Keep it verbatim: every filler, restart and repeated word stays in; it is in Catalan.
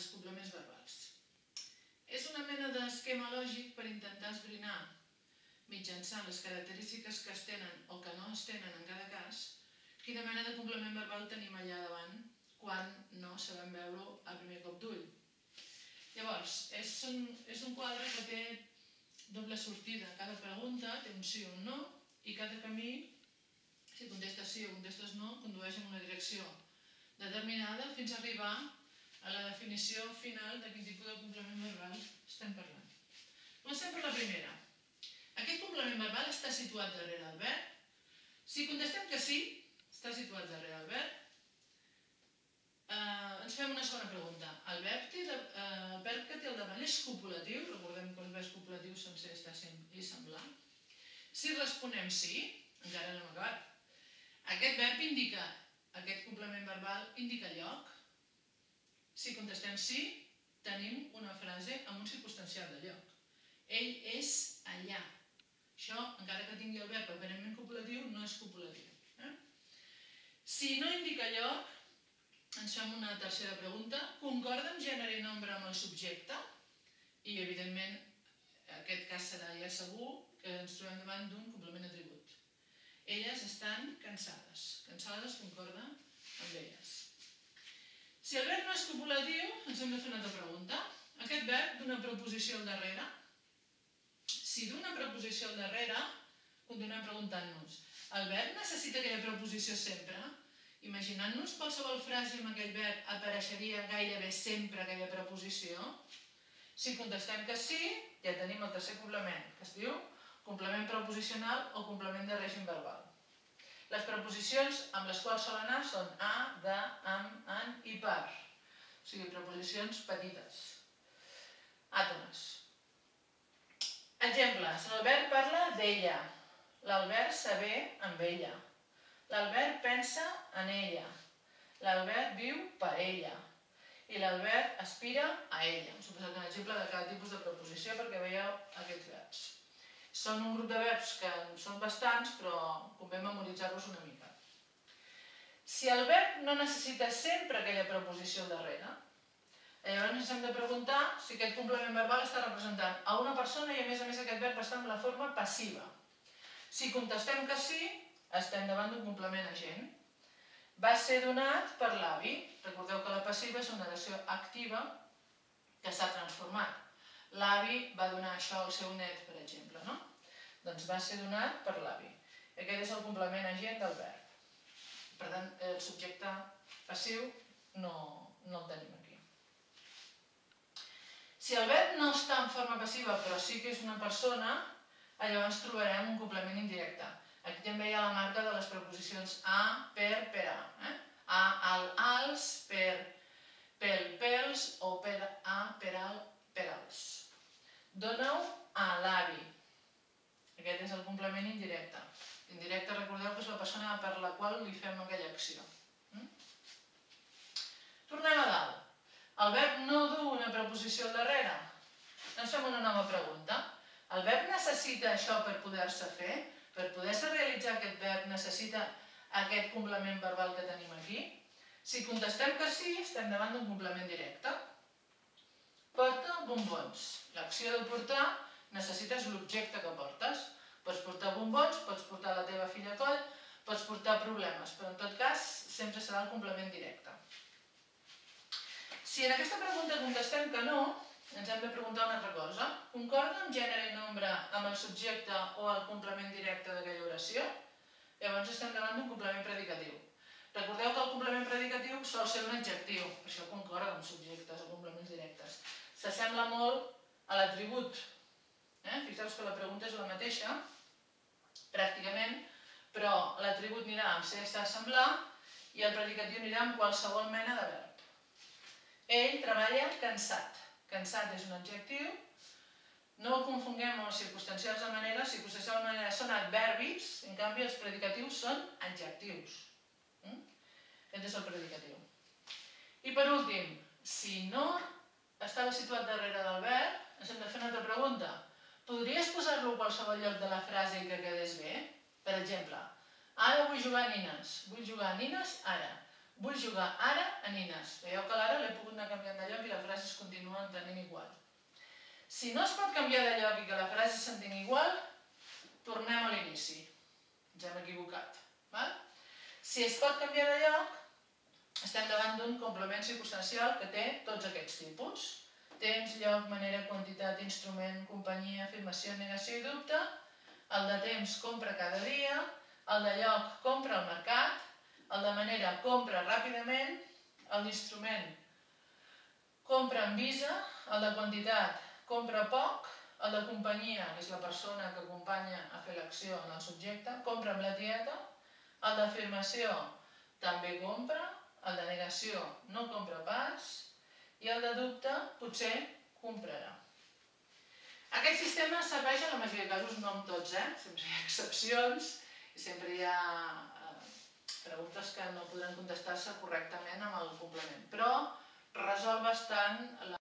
els complements verbals. És una mena d'esquema lògic per intentar esbrinar, mitjançant les característiques que es tenen o que no es tenen en cada cas, quina mena de complement verbal tenim allà davant quan no sabem veure-ho a primer cop d'ull. Llavors, és un, és un quadre que té doble sortida. Cada pregunta té un sí o un no i cada camí, si contestes sí o contestes no, condueix en una direcció determinada fins a arribar a la definició final de quin tipus de complement verbal estem parlant. Comencem per la primera. Aquest complement verbal està situat darrere el verb. Si contestem que sí, està situat darrere el verb, eh, ens fem una segona pregunta. El verb, té, eh, el verb que té al davant és copulatiu, recordem que els verbs copulatius són ser, estar i semblar. Si responem sí, encara no hem acabat. Aquest verb indica, aquest complement verbal indica lloc. Si contestem sí, tenim una frase amb un circumstancial de lloc. Ell és allà. Això, encara que tingui el verb aparentment copulatiu, no és copulatiu. Eh? Si no indica lloc, ens fem una tercera pregunta. Concorda en gènere i nombre amb el subjecte? I, evidentment, aquest cas serà ja segur que ens trobem davant d'un complement atribut. Elles estan cansades. Cansades concorda amb elles. Si el verb no és copulatiu, ens hem de fer una altra pregunta. Aquest verb d'una preposició al darrere, si d'una preposició al darrere, continuem preguntant-nos, el verb necessita aquella preposició sempre? Imaginant-nos qualsevol frase amb aquell verb apareixeria gairebé sempre aquella preposició? Si contestem que sí, ja tenim el tercer complement, que es diu complement preposicional o complement de règim verbal. Les preposicions amb les quals sol anar són a, de, amb, en i per. O sigui, preposicions petites. Àtones. Exemples. L'Albert parla d'ella. L'Albert s'avé amb ella. L'Albert pensa en ella. L'Albert viu per ella. I l'Albert aspira a ella. Us he posat un exemple de cada tipus de preposició perquè veieu aquests verbs. Són un grup de verbs que són bastants, però convé memoritzar-los una mica. Si el verb no necessita sempre aquella preposició al darrere, llavors ens hem de preguntar si aquest complement verbal està representant a una persona i a més a més aquest verb està en la forma passiva. Si contestem que sí, estem davant d'un complement agent. Va ser donat per l'avi. Recordeu que la passiva és una oració activa que s'ha transformat. L'avi va donar això al seu net, per exemple, no? Doncs va ser donat per l'avi. Aquest és el complement agent del verb. Per tant, el subjecte passiu no, no el tenim aquí. Si el verb no està en forma passiva, però sí que és una persona, llavors trobarem un complement indirecte. Aquí també hi ha la marca de les preposicions a, per, per a. Eh? A, al, als, per, pel, pels o per a, per al, per als. Dóna-ho a l'avi. Aquest és el complement indirecte. Indirecte, recordeu que és la persona per la qual li fem aquella acció. Tornem a dalt. El verb no du una preposició al darrere. Ens fem una nova pregunta. El verb necessita això per poder-se fer? Per poder-se realitzar aquest verb necessita aquest complement verbal que tenim aquí? Si contestem que sí, estem davant d'un complement directe. Porta bombons. L'acció de portar necessites l'objecte que portes. Pots portar bombons, pots portar la teva filla a coll, pots portar problemes, però en tot cas sempre serà el complement directe. Si en aquesta pregunta contestem que no, ens hem de preguntar una altra cosa. Concorda amb gènere i nombre amb el subjecte o el complement directe d'aquella oració? Llavors estem davant d'un complement predicatiu. Recordeu que el complement predicatiu sol ser un adjectiu, per això concorda amb subjectes o complements directes. S'assembla molt a l'atribut. Fixeu-vos que la pregunta és la mateixa, pràcticament, però l'atribut anirà amb ser, estar, semblar, i el predicatiu anirà amb qualsevol mena de verb. Ell treballa cansat. Cansat és un adjectiu. No el confonguem amb els circumstancials de manera. Els circumstancials de manera són adverbis, en canvi els predicatius són adjectius. Aquest és el predicatiu. I per últim, si no estava situat darrere del verb, ens hem de fer una altra pregunta. Podries posar-lo a qualsevol lloc de la frase i que quedés bé? Per exemple, ara vull jugar a nines. Vull jugar a nines ara. vull jugar ara a nines. Veieu que l'ara l'he pogut anar canviant de lloc i la frase es continua entenent igual. Si no es pot canviar de lloc i que la frase s'entén igual, tornem a l'inici. Ja m'he equivocat. Si es pot canviar de lloc, estem davant d'un complement circumstancial que té tots aquests tipus. Temps, lloc, manera, quantitat, instrument, companyia, afirmació, negació i dubte. El de temps, compra cada dia. El de lloc, compra al mercat. El de manera, compra ràpidament. El d'instrument, compra amb visa. El de quantitat, compra poc. El de companyia, que és la persona que acompanya a fer l'acció en el subjecte, compra amb la tieta. El d'afirmació, també compra. El de negació, no compra pas. I el de dubte, potser comprarà. Aquest sistema serveix en la majoria de casos, no en tots, eh? Sempre hi ha excepcions i sempre hi ha preguntes que no podran contestar-se correctament amb el complement. Però resol bastant la